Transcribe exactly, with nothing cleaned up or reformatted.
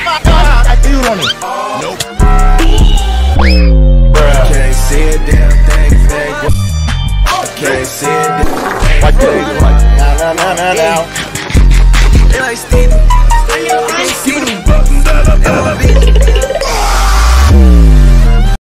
I feel on it. Nope. Bruh. Can't see a damn thing, nigga. Can't see it. Like that. Now, now, now, now, now. They like Steve.